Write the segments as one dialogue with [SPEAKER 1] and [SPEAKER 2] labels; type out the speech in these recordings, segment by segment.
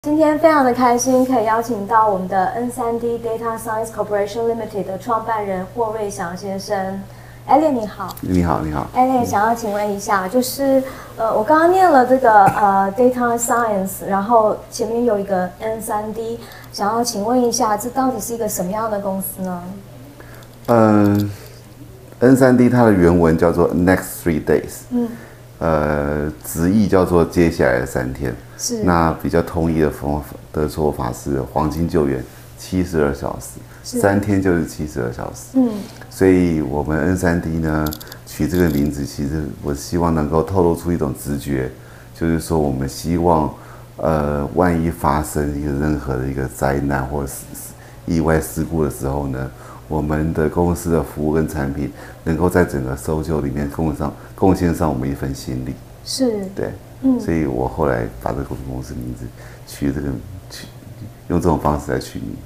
[SPEAKER 1] 今天非常的开心，可以邀请到我们的 N3D Data Science Corporation Limited 的创办人霍瑞祥先生。Elliot 你好。
[SPEAKER 2] 你好，你好。
[SPEAKER 1] Elliot 想要请问一下，就是我刚刚念了这个Data Science， 然后前面有一个 N3D， 想要请问一下，这到底是一个什么样的公司呢
[SPEAKER 2] ？N3D 它的原文叫做 Next 3 Days，直译叫做接下来的3天。
[SPEAKER 1] 是。那
[SPEAKER 2] 比较统一的说法是黄金救援72小时，3天就是72小时。所以我们 N3D 呢取这个名字，其实我希望能够透露出一种直觉，就是说我们希望，万一发生一个任何的一个灾难或者是意外事故的时候呢，我们的公司的服务跟产品能够在整个搜救里面贡献上我们一份心力。
[SPEAKER 1] 是。
[SPEAKER 2] 对。所以我后来把这个公司名字用这种方式来取名。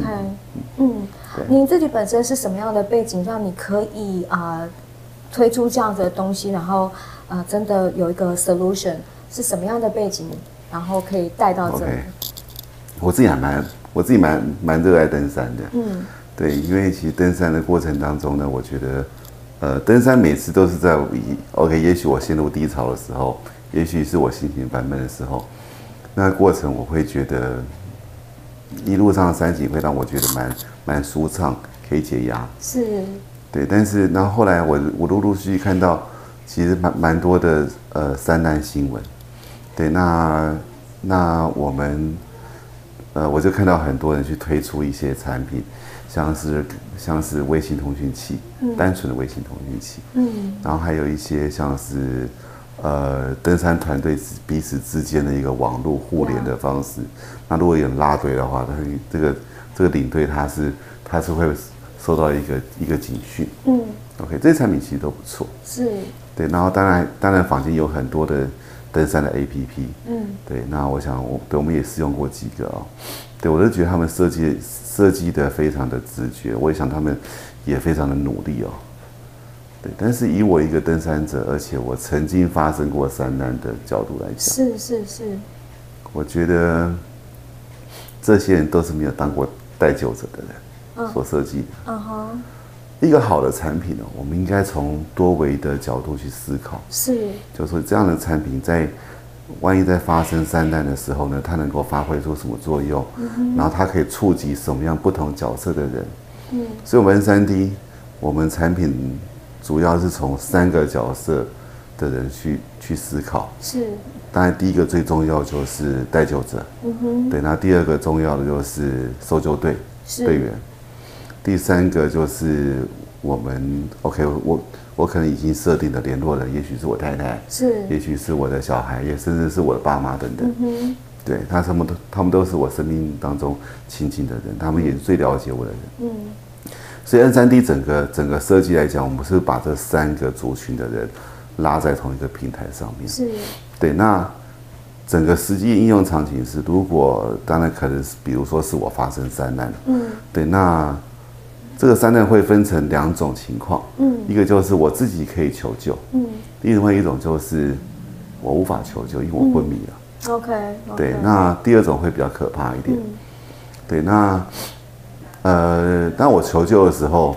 [SPEAKER 1] OK。您自己本身是什么样的背景，让你可以推出这样的东西，然后真的有一个 solution， 是什么样的背景，然后可以带到这里？
[SPEAKER 2] 我自己蛮热爱登山的。对，因为其实登山的过程当中呢，我觉得登山每次都是在也许我陷入低潮的时候，也许是我心情烦闷的时候，那过程我会觉得一路上的山景会让我觉得蛮舒畅，可以解压。
[SPEAKER 1] 是。对，
[SPEAKER 2] 但是然后后来我陆陆续续看到，其实蛮多的山难新闻。对，那我们我就看到很多人去推出一些产品，像是卫星通讯器，单纯的卫星通讯器。然后还有一些像是登山团队彼此之间的一个网络互联的方式。那如果有人拉队的话，这个领队他是会收到一个警讯。OK， 这些产品其实都不错。
[SPEAKER 1] 是。对，
[SPEAKER 2] 然后当然坊间有很多的登山的 APP。对，那我想我们也试用过几个哦。对，我就觉得他们设计的非常的直觉，我也想他们也非常的努力哦。对，但是以我一个登山者，而且我曾经发生过山难的角度来讲，
[SPEAKER 1] 是，
[SPEAKER 2] 我觉得这些人都是没有当过带救者的人所设计的。一个好的产品呢，我们应该从多维的角度去思考。
[SPEAKER 1] 是，
[SPEAKER 2] 就是说这样的产品万一在发生山难的时候呢，它能够发挥出什么作用？然后它可以触及什么样不同角色的人？所以我们 N3D 我们产品主要是从3个角色的人去思考。是。当然，第一个最重要就是带救者。对，那第2个重要的就是搜救队员。第3个就是我们 OK， 我可能已经设定的联络人，也许是我太太，也许是我的小孩，也甚至是我的爸妈等等。对，他们都是我生命当中亲近的人，他们也是最了解我的人。所以 N3D 整个设计来讲，我们是把这3个族群的人拉在同一个平台上面。是。对，那整个实际应用场景是，如果当然可能是，比如说是我发生山难。对，那这个山难会分成2种情况。一个就是我自己可以求救。另外一种就是我无法求救，因为我昏迷了。
[SPEAKER 1] OK。
[SPEAKER 2] 对，那第2种会比较可怕一点。对，那当我求救的时候，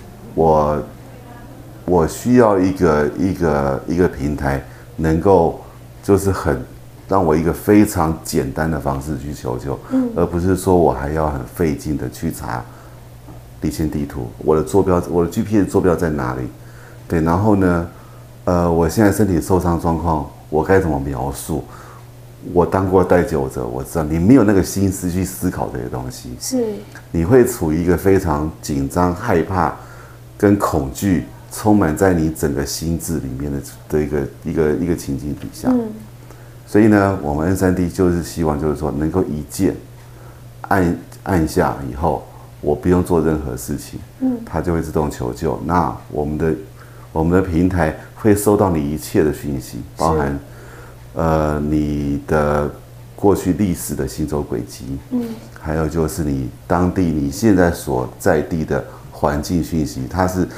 [SPEAKER 2] 我需要一个平台，能够就是让我一个非常简单的方式去求救，而不是说我还要很费劲的去查离线地图，我的 GPS 坐标在哪里？对，然后呢，我现在身体受伤状况，我该怎么描述？我当过带救者，我知道你没有那个心思去思考这些东西，是你会处于一个非常紧张、害怕跟恐惧充满在你整个心智里面的一个情境底下。所以呢，我们 N3D 就是希望就是说能够一键按下以后，我不用做任何事情，它就会自动求救。那我们的平台会收到你一切的讯息，包含你的过去历史的行走轨迹，还有就是你现在所在地的环境讯息，它是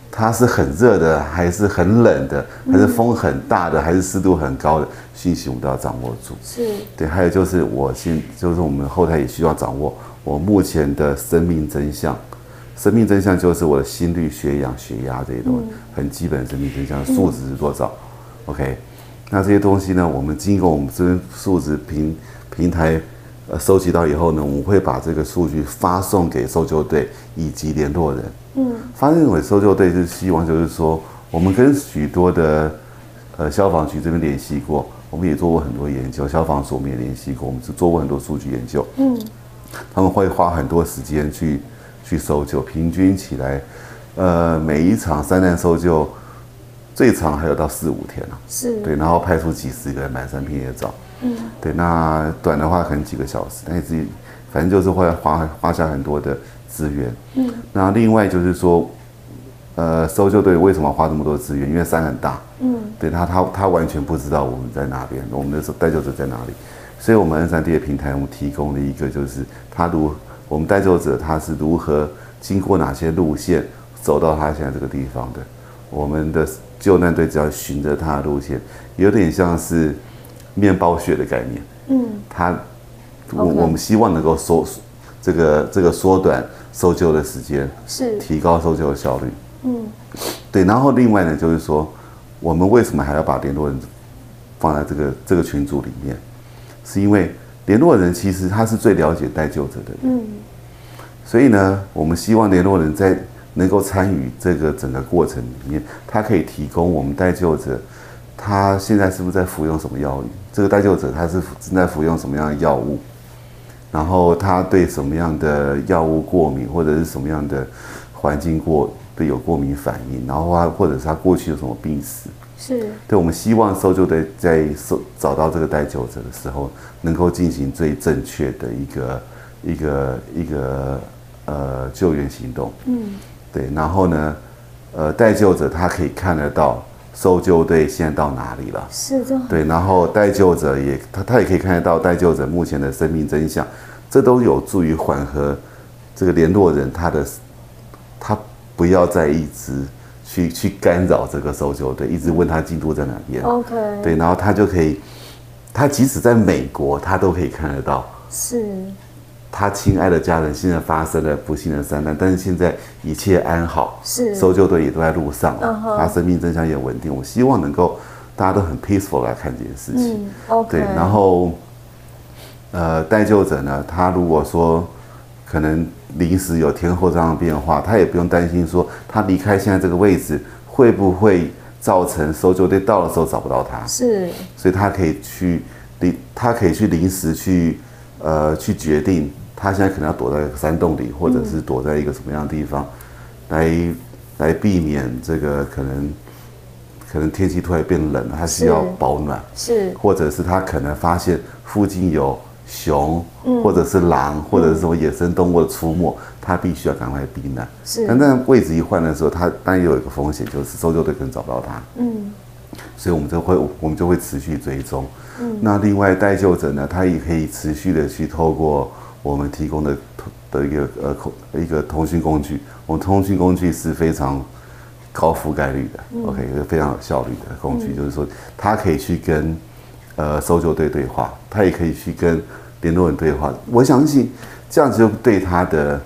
[SPEAKER 2] 它是很热的，还是很冷的，还是风很大的，还是湿度很高的讯息，我们都要掌握住。
[SPEAKER 1] 是，
[SPEAKER 2] 对，还有就是就是我们后台也需要掌握我目前的生命真相。生命真相就是我的心率、血氧、血压这些东西，很基本的生命真相，数值是多少？OK， 那这些东西呢，我们经过我们这边数值平台收集到以后呢，我们会把这个数据发送给搜救队以及联络人。发送给搜救队是希望就是说，我们跟许多的消防局这边联系过，我们也做过很多研究，消防署我们也联系过，我们是做过很多数据研究。他们会花很多时间去搜救，平均起来，每一场山难搜救最长还有到4-5天啊。
[SPEAKER 1] 是，
[SPEAKER 2] 对，然后派出几十个人，满山遍野找。对，那短的话可能几个小时，但是反正就是会花下很多的资源。那另外就是说，搜救队为什么花这么多资源？因为山很大。对，他完全不知道我们在哪边，我们的带救者在哪里，所以我们 N3D 的平台，我们提供了一个就是我们带救者他是如何经过哪些路线走到他现在这个地方的，我们的救难队只要循着他的路线，有点像是面包屑的概念。我们希望能够这个缩短搜救的时间，
[SPEAKER 1] 是
[SPEAKER 2] 提高搜救的效率。对，然后另外呢，就是说我们为什么还要把联络人放在这个群组里面，是因为联络人其实他是最了解带救者的人。所以呢，我们希望联络人在能够参与这个整个过程里面，他可以提供我们带救者，他现在是不是在服用什么药物？这个带救者他是正在服用什么样的药物？然后他对什么样的药物过敏，或者是什么样的环境有过敏反应？然后或者是他过去有什么病史？
[SPEAKER 1] 是，
[SPEAKER 2] 对，我们希望搜救队在找到这个带救者的时候，能够进行最正确的一个救援行动。对，然后呢，带救者他可以看得到搜救队现在到哪里了。
[SPEAKER 1] 是的。对，
[SPEAKER 2] 然后带救者他也可以看得到带救者目前的生命真相，这都有助于缓和这个联络人他不要再一直去干扰这个搜救队，一直问他进度在哪边。
[SPEAKER 1] OK。
[SPEAKER 2] 对，然后他就可以，他即使在美国，他都可以看得到。
[SPEAKER 1] 是。
[SPEAKER 2] 他亲爱的家人现在发生了不幸的山难，但是现在一切安好，
[SPEAKER 1] 是
[SPEAKER 2] 搜救队也都在路上了，他生命真相也稳定。我希望能够大家都很 peaceful 来看这件事情。
[SPEAKER 1] OK。
[SPEAKER 2] 对，然后带救者呢，他如果说可能临时有天候这样的变化，他也不用担心说他离开现在这个位置会不会造成搜救队到的时候找不到他。是，所以他可以去临时去决定，他现在可能要躲在山洞里，或者是躲在一个什么样的地方，来避免这个可能天气突然变冷了，他需要保暖，是，或者是他可能发现附近有熊，或者是狼，或者是什么野生动物的出没，他必须要赶快避难。是，但那位置一换的时候，他当然有一个风险，就是搜救队可能找不到他。所以我们就会持续追踪。那另外带救者呢，他也可以持续的去透过我们提供的一个通讯工具，我们通讯工具是非常高覆盖率的，OK， 一个非常有效率的工具，就是说他可以去跟搜救队对话，他也可以去跟联络人对话。我相信这样子就对他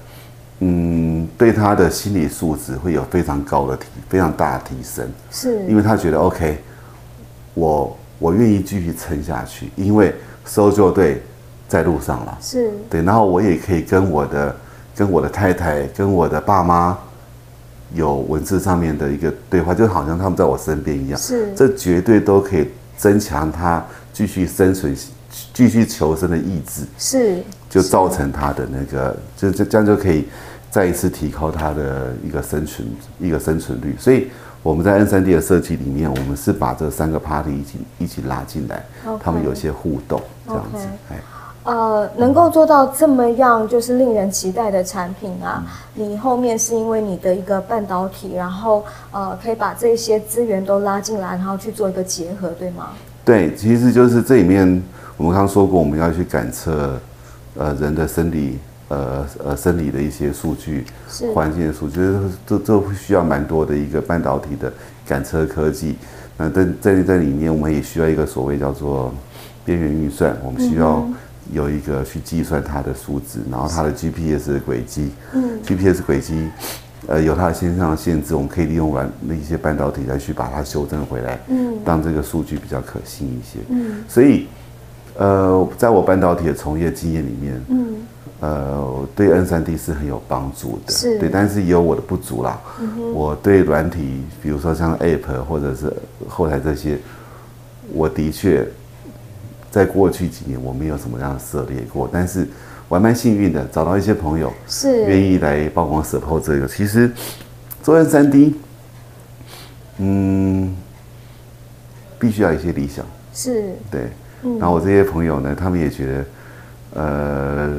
[SPEAKER 2] 的心理素质会有非常大的提升，是因为他觉得 OK， 我愿意继续撑下去，因为搜救队在路上了，是对，然后我也可以跟我的太太、跟我的爸妈有文字上面的一个对话，就好像他们在我身边一样，是，这绝对都可以增强他继续生存、继续求生的意志，是，就造成他的那个，这样就可以再一次提高他的一个生存率，所以我们在 N3D 的设计里面，我们是把这3个 party 一起拉进来， okay， 他们有些互动这样子。
[SPEAKER 1] 能够做到这么样就是令人期待的产品啊，你后面是因为你的一个半导体，然后可以把这些资源都拉进来，然后去做一个结合，对吗？对，其实就是这里面我们刚刚说过，我们要去感测人的生理
[SPEAKER 2] 生理的一些数据，
[SPEAKER 1] 是
[SPEAKER 2] 环境的数据，这需要蛮多的一个半导体的感测科技。那在里面，我们也需要一个所谓叫做边缘运算，我们需要有一个去计算它的数值，然后它的 GPS 的轨迹，GPS 轨迹。有它的线上的限制，我们可以利用一些半导体来去把它修正回来，让这个数据比较可信一些。所以，在我半导体的从业经验里面，对 N3D 是很有帮助的，对，但是也有我的不足啦。我对软体，比如说像 App 或者是后台这些，我的确在过去几年我没有什么样的涉猎过，但是我还蛮幸运的，找到一些朋友是愿意来帮我 support 这个。其实做 N3D，必须要有一些理想，
[SPEAKER 1] 是，
[SPEAKER 2] 对。然后我这些朋友呢，他们也觉得，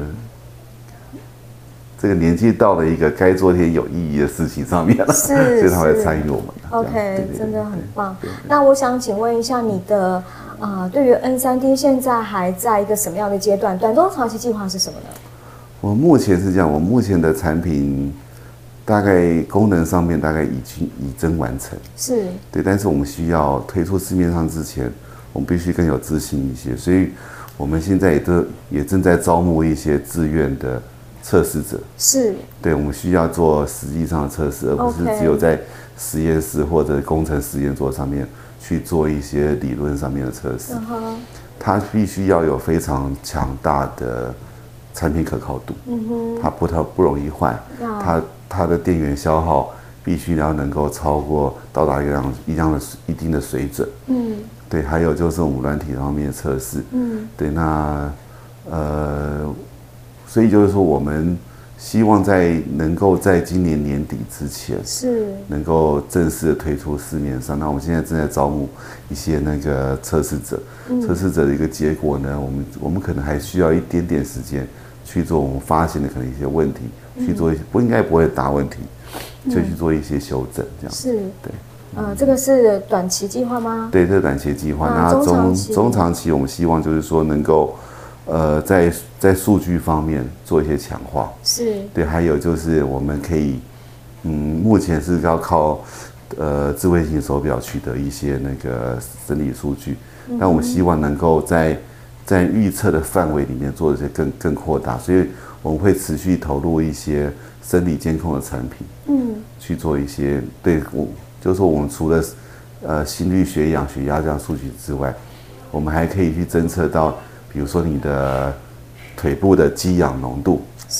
[SPEAKER 2] 这个年纪到了一个该做一些有意义的事情上面了，所以他会参与我们。
[SPEAKER 1] OK， 真的很棒。那我想请问一下你的。对于 N3D 现在还在一个什么样的阶段？短中长期计划是什么呢？
[SPEAKER 2] 我目前是这样，我目前的产品大概功能上面大概已臻完成，
[SPEAKER 1] 是
[SPEAKER 2] 对，但是我们需要推出市面上之前，我们必须更有自信一些，所以我们现在也正在招募一些自愿的测试者，
[SPEAKER 1] 是，
[SPEAKER 2] 对，我们需要做实际上的测试，而不是只有在实验室或者工程实验桌上面去做一些理论上面的测试，它必须要有非常强大的产品可靠度，它不容易坏，它的电源消耗必须要能够到达一定的水准，对，还有就是我们软体方面的测试，对，那所以就是说我们希望能够在今年年底之前，能够正式的推出市面上。那我们现在正在招募一些那个测试者，测试者的一个结果呢，我们可能还需要一点点时间去做我们发现的可能一些问题，去做一些不会大问题，就去做一些修正，这样
[SPEAKER 1] 是，
[SPEAKER 2] 对。
[SPEAKER 1] 这个是短期计划吗？
[SPEAKER 2] 对，这是短期计划。那中长期，我们希望就是说能够。在数据方面做一些强化，是对，还有就是我们可以，目前是要靠智慧型手表取得一些那个生理数据，但我们希望能够在预测的范围里面做一些更扩大，所以我们会持续投入一些生理监控的产品，去做一些就是说我们除了心率、血氧、血压这样数据之外，我们还可以去侦测到。比如说你的腿部的肌氧浓度，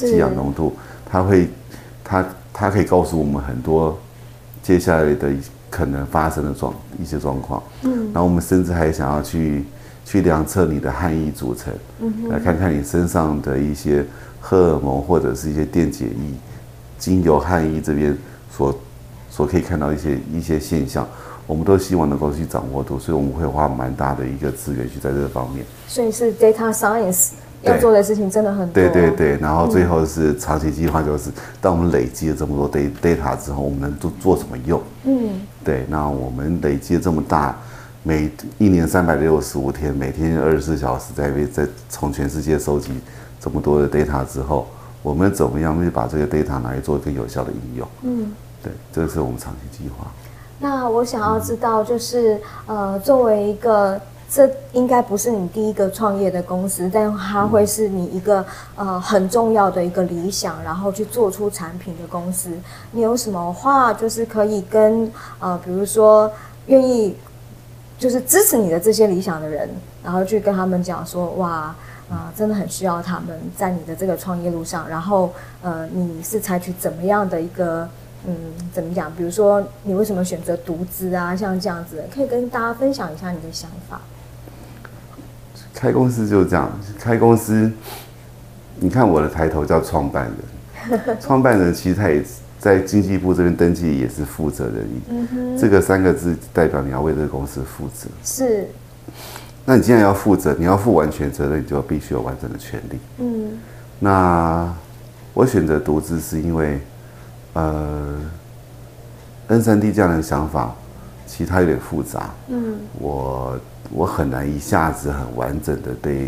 [SPEAKER 2] 它可以告诉我们很多接下来的可能发生的一些状况。然后我们甚至还想要去量测你的汗液组成，来看看你身上的一些荷尔蒙或者是一些电解液，经由汗液这边所可以看到一些现象。我们都希望能够去掌握度，所以我们会花蛮大的一个资源去在这个方面。
[SPEAKER 1] 所以是 data science 要做的事情真的很多。
[SPEAKER 2] 对，然后最后是长期计划，就是当我们累积了这么多 data 之后，我们能做什么用？对，那我们累积了这么大，每一年365天，每天24小时在从全世界收集这么多的 data 之后，我们怎么样去把这个 data 拿来做更有效的应用？对，这是我们长期计划。
[SPEAKER 1] 那我想要知道，就是作为一个，这应该不是你第一个创业的公司，但它会是你一个很重要的一个理想，然后去做出产品的公司。你有什么话就是可以跟比如说愿意就是支持你的这些理想的人，然后去跟他们讲说，哇，真的很需要他们在你的这个创业路上，然后你是采取怎么样的一个怎么讲？比如说，你为什么选择独资啊？像这样子，可以跟大家分享一下你的想法。
[SPEAKER 2] 开公司就是这样，开公司，你看我的抬头叫创办人，创办人其实他也在经济部这边登记，也是负责人。这个3个字代表你要为这个公司负责。是。那你既然要负责，你要负完全责任，你就必须有完整的权利。那我选择独资是因为。N3D 这样的想法，其实它有点复杂。我很难一下子很完整的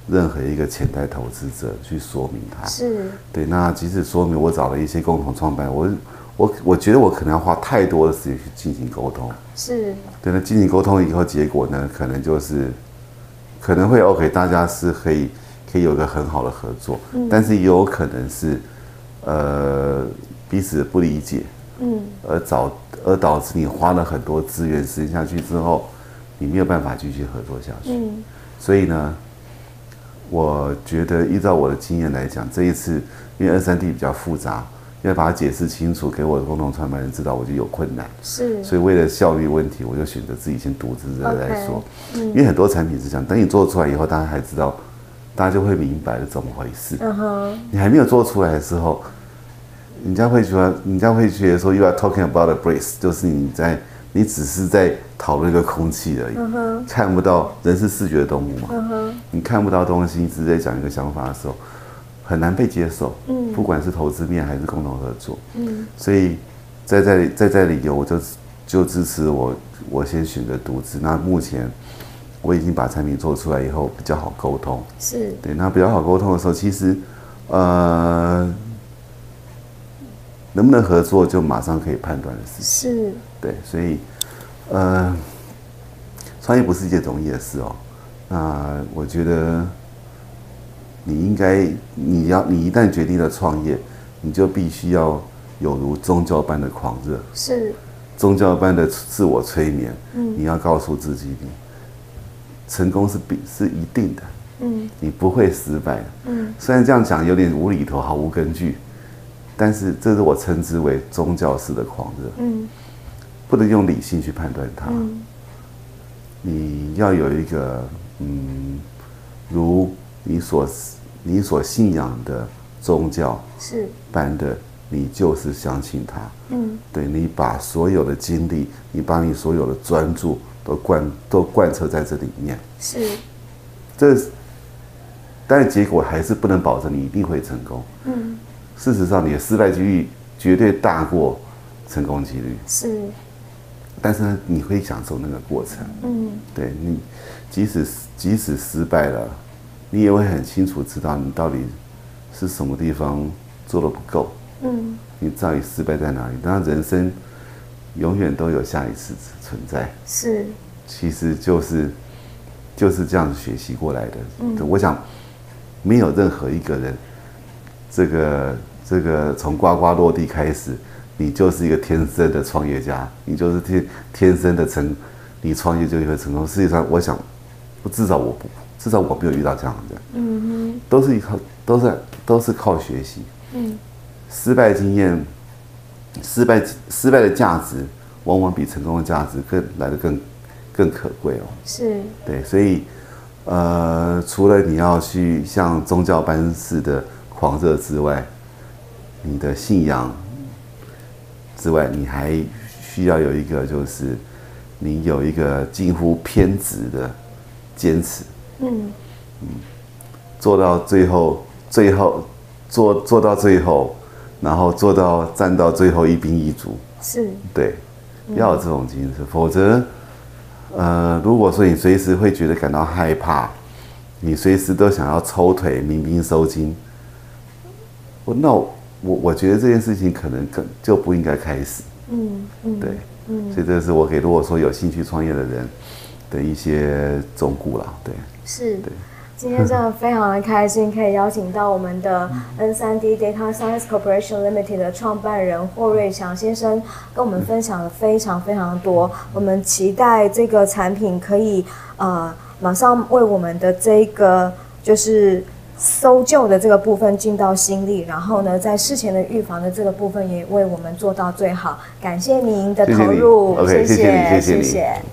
[SPEAKER 2] 任何一个潜在投资者去说明它。
[SPEAKER 1] 是，
[SPEAKER 2] 对。那即使说明我找了一些共同创办人，我觉得我可能要花太多的时间去进行沟通。
[SPEAKER 1] 是。
[SPEAKER 2] 对。那进行沟通以后，结果呢，可能会 OK， 大家是可以有一个很好的合作，但是也有可能是彼此不理解，而导致你花了很多资源时间下去之后，你没有办法继续合作下去。所以呢，我觉得依照我的经验来讲，这一次因为23D 比较复杂，要把它解释清楚给我的共同创办人知道，我就有困难。
[SPEAKER 1] 是，
[SPEAKER 2] 所以为了效率问题，我就选择自己先独自再说。因为很多产品是这样，等你做出来以后，大家还知道，大家就会明白了怎么回事。你还没有做出来的时候，人家会觉得说 you are talking about a breeze， 就是你只是在讨论一个空气而已，看不到。人是视觉的动物嘛，你看不到东西，你只是在讲一个想法的时候，很难被接受。不管是投资面还是共同合作。所以在这理由，我就支持我先选择独资。那目前我已经把产品做出来以后，比较好沟通。
[SPEAKER 1] 是。对，
[SPEAKER 2] 那比较好沟通的时候，其实能不能合作，就马上可以判断的事情。
[SPEAKER 1] 是。对，
[SPEAKER 2] 所以创业不是一件容易的事哦。那我觉得你一旦决定了创业，你就必须要有如宗教般的狂热，
[SPEAKER 1] 是
[SPEAKER 2] 宗教般的自我催眠。你要告诉自己，你成功是一定的，你不会失败的。虽然这样讲有点无厘头，毫无根据，但是这是我称之为宗教式的狂热。不能用理性去判断它。你要有一个如你所信仰的宗教是般的，你就是相信它。对，你把所有的精力，你把你所有的专注都贯彻在这里面。是，但结果还是不能保证你一定会成功。事实上，你的失败几率绝对大过成功几率。是。但是呢，你会享受那个过程。对，你即使失败了，你也会很清楚知道你到底是什么地方做得不够。你到底失败在哪里？当然，人生永远都有下一次存在。是，其实就是这样子学习过来的。我想，没有任何一个人，这个从呱呱落地开始。你就是一个天生的创业家，你就是天生的你创业就会成功。实际上，我想，至少我没有遇到这样的，都是靠学习。失败经验，失败的价值，往往比成功的价值更可贵哦。是，对，所以除了你要去像宗教般式的狂热之外，你的信仰。之外，你还需要有一个，就是你有一个近乎偏执的坚持。做到最后，做到最后，然后站到最后一兵一卒。是，对，要有这种精神，否则，如果说你随时会觉得感到害怕，你随时都想要抽腿、鸣兵收金，我觉得这件事情可能就不应该开始。对，所以这是我给如果说有兴趣创业的人的一些忠告啦。对，是。对，
[SPEAKER 1] 今天真的非常的开心，可以邀请到我们的 N3D Data Science Corporation Limited 的创办人霍瑞强先生，跟我们分享了非常非常多。我们期待这个产品可以马上为我们的这个就是搜救的这个部分尽到心力，然后呢，在事前的预防的这个部分也为我们做到最好。感谢您的投入，
[SPEAKER 2] 谢谢你。